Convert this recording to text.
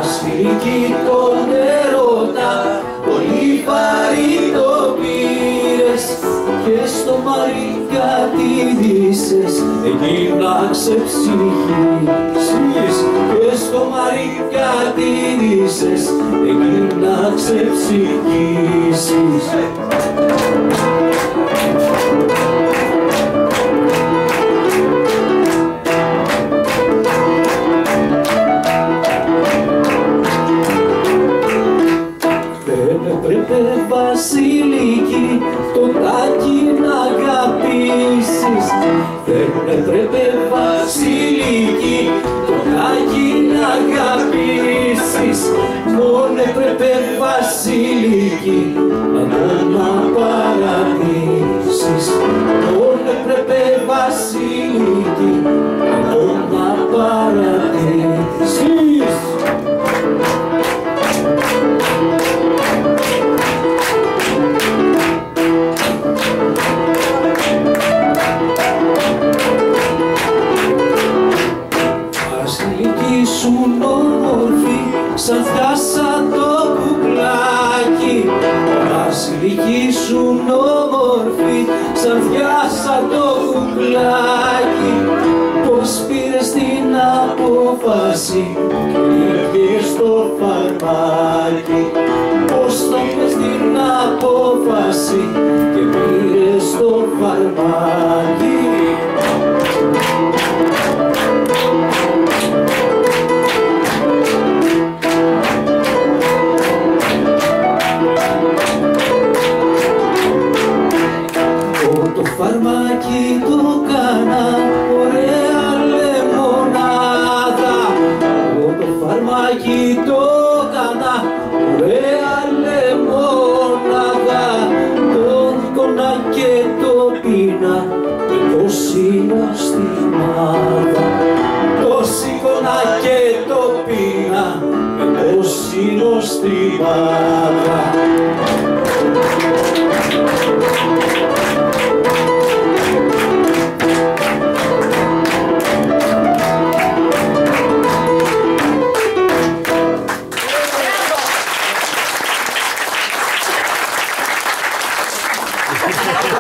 Βασιλική τον έρωτα, πολύ βαρύ το πήρες και στο μαρί κατήδησες, εκεί να ξεψυχήσεις. Και στο μαρί κατήδησες, εκεί να ξεψυχήσεις. Έπρεπε Βασιλική το τάκι να αγαπήσεις. Δεν έπρεπε Βασιλική το τάκι να αγαπήσεις. Μόνο έπρεπε Βασιλική να τον παρατήσεις. Μόνο έπρεπε Βασιλική να τον παρατήσεις. Βασιλική σου όμορφη, σαν θιάσα το κουκλάκι. Βασιλική σου όμορφη, σαν θιάσα το κουκλάκι. Πώς πήρες την απόφαση και πήγες στο φαρμάκι. Πώς το πες την απόφαση και πήγες στο φαρμάκι. Το φαρμάκι το κάνα ωραία λεμονάδα. Το φαρμάκι το κάνα ωραία λεμονάδα. Τον κόνα και το πίνα με το συνοστιμάδα. Το σηκώνα και το πίνα με το συνοστιμάδα.